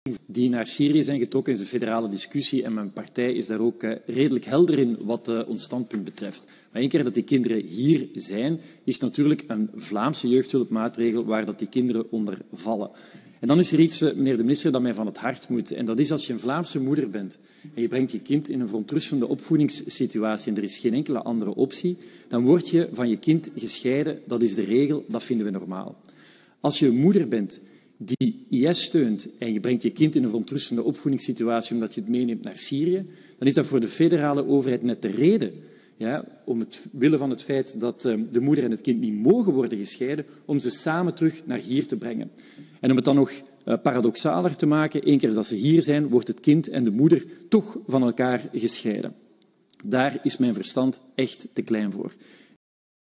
die naar Syrië zijn getrokken. Dat is een federale discussie en mijn partij is daar ook redelijk helder in wat ons standpunt betreft. Maar één keer dat die kinderen hier zijn, is natuurlijk een Vlaamse jeugdhulpmaatregel waar dat die kinderen onder vallen. En dan is er iets, meneer de minister, dat mij van het hart moet. En dat is als je een Vlaamse moeder bent en je brengt je kind in een verontrustende opvoedingssituatie en er is geen enkele andere optie, dan word je van je kind gescheiden. Dat is de regel, dat vinden we normaal. Als je een moeder bent die IS steunt en je brengt je kind in een verontrustende opvoedingssituatie omdat je het meeneemt naar Syrië, dan is dat voor de federale overheid net de reden, ja, om het willen van het feit dat de moeder en het kind niet mogen worden gescheiden, om ze samen terug naar hier te brengen. En om het dan nog paradoxaler te maken, één keer dat ze hier zijn, wordt het kind en de moeder toch van elkaar gescheiden. Daar is mijn verstand echt te klein voor.